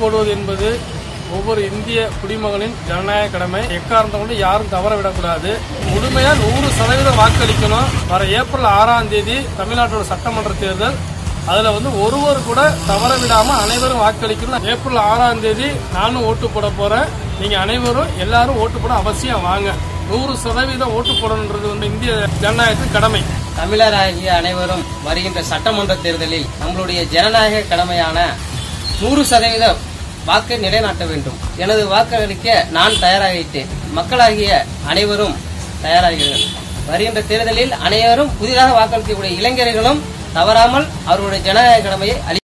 போடுவது என்பது ஒவ்வொரு இந்திய குடிமகனின் ஜனநாயக கடமை. எக்காரணத்தை கொண்டு யாரும் தவற விடக்கூடாது. முழுமையா 100% வாக்களிக்கணும். வர ஏப்ரல் 6ஆம் தேதி தமிழ்நாட்டோட சட்டமன்ற தேர்தல். அதுல ஒருவர் கூட தவற விடாம அனைவரும் வாக்களிக்கணும். ஏப்ரல் 6ஆம் தேதி நானும் ஓட்டு போட போறேன். நீங்க அனைவரும் எல்லாரும் ஓட்டு போட அவசியம் வாங்க. 100% ஓட்டு போடணுன்றது இந்திய ஜனநாயகத்தின் கடமை. தமிழராகிய அனைவரும் வருகின்ற சட்டமன்ற தேர்தலில் நம்மளுடைய ஜனநாயக கடமையான 100% வாக்கை நிலைநாட்ட வேண்டும். எனது வாக்களிக்க நான் தயாராகிட்டேன். மக்களாகிய அனைவரும் தயாராகிறார்கள். வருகின்ற தேர்தலில் அனைவரும் புதிதாக வாக்களிக்கக்கூடிய இளைஞர்களும் தவறாமல் அவருடைய ஜனநாயக கடமையை